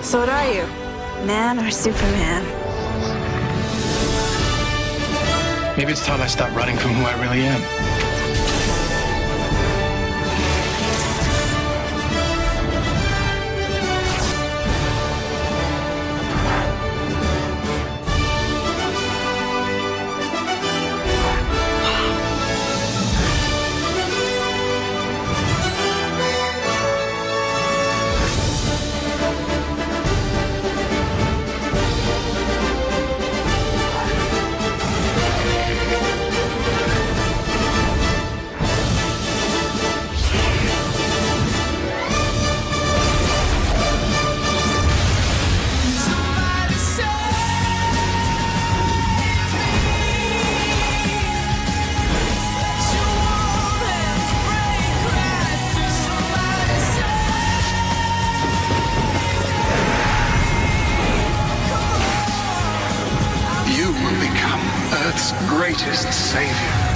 So what are you? Man or Superman? Maybe it's time I stop running from who I really am. You will become Earth's greatest savior.